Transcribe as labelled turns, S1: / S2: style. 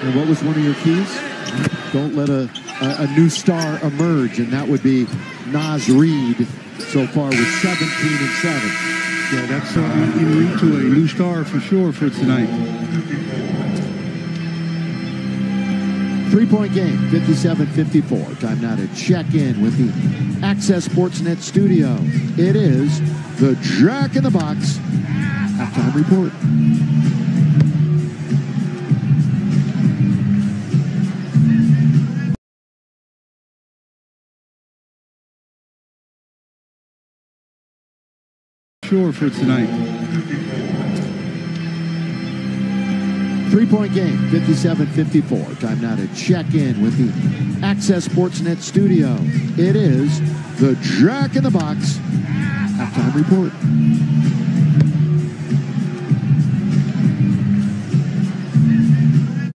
S1: And what was one of your keys? Don't let a new star emerge, and that would be Naz Reid so far with 17 and 7.
S2: Yeah, that's in lead to a new star for sure for tonight.
S1: 3-point game, 57-54. Time now to check in with the Access Sportsnet studio. It is the Jack in the Box halftime report.
S2: Sure for tonight.
S1: 3-point game, 57-54. Time now to check in with the Access Sportsnet studio. It is the Jack in the Box halftime report.